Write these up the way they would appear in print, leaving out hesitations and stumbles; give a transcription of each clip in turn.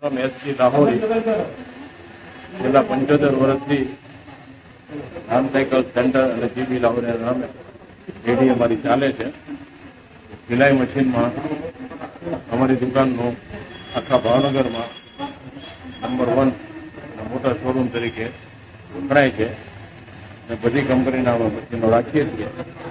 ST Lahori છેલ્લા 75 વર્ષથી Ram cycle centre અને જીબી લાહોરીના નામે પેઢી અમારી ચાલે છે. સિલાઈ મશીનમાં અમારી દુકાનનો આખા ભાવનગરમાં નંબર 1 મોટા શોરૂમ તરીકે વખણાય છે. બધી કંપનીના અમે મશીનો રાખીએ છીએ.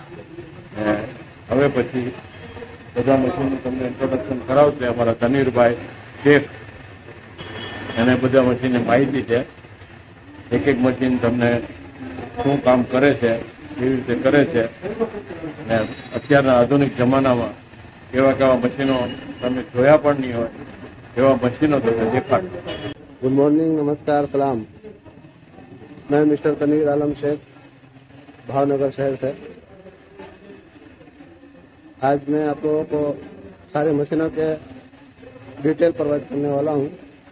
હવે પછી બધા મશીનનું તમને ઇન્ટ્રોડક્શન કરાવશે અમારા તનવીરભાઈ શેખ. એને બધા મશીનની માહિતી છે. એક એક મશીન તમને શું કામ કરે છે, કેવી રીતે કરે છે, અને અત્યારના આધુનિક જમાનામાં કેવા કેવા મશીનો તમે જોયા પણ નહીં હોય એવા मशीनों તમને દેખાડશે. गुड मॉर्निंग, नमस्कार, सलाम. मैं मिस्टर तनवीर आलम शेख, भावनगर शहर से. आज मैं आप लोगों को सारे मशीनों के डिटेल प्रोवाइड करने वाला हूँ.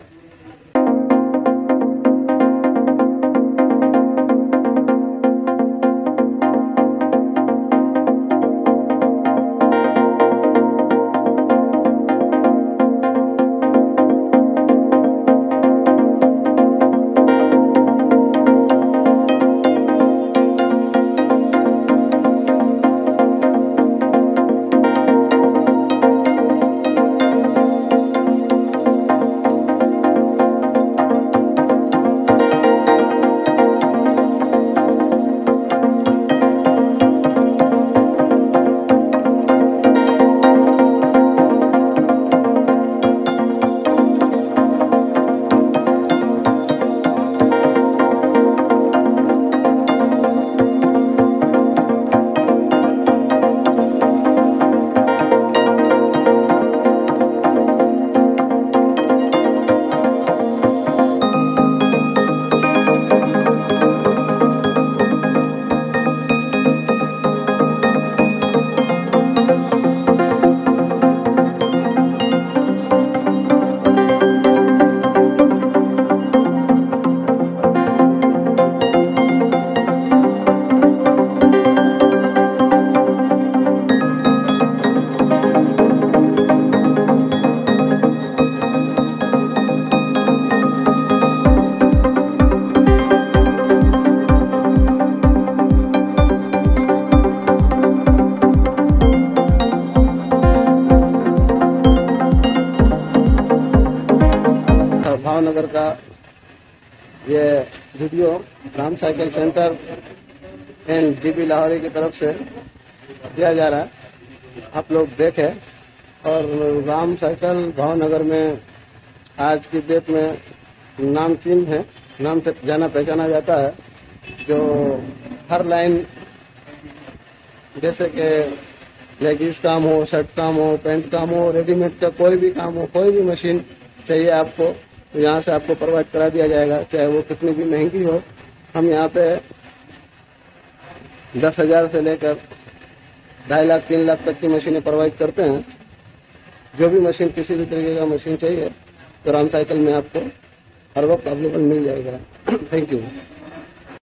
भावनगर का ये video Ram cycle centre and GB Lahori की तरफ से दिया जा रहा है. आप लोग देखें. और राम साइकिल भावनगर में आज की डेट में नामचीन है, नाम से जाना पहचाना जाता है. जो हर लाइन जैसे कि लेगीज काम हो, शर्ट काम हो, पैंट काम हो, रेडीमेड का कोई भी काम हो, कोई भी मशीन चाहिए आपको तो यहाँ से आपको प्रोवाइड करा दिया जाएगा, चाहे वो कितनी भी महंगी हो. हम यहाँ पे 10,000 से लेकर 2.5 लाख 3 लाख तक की मशीनें प्रोवाइड करते हैं. जो भी मशीन किसी भी तरीके का मशीन चाहिए तो राम साइकिल में आपको हर वक्त अवेलेबल मिल जाएगा. Thank you.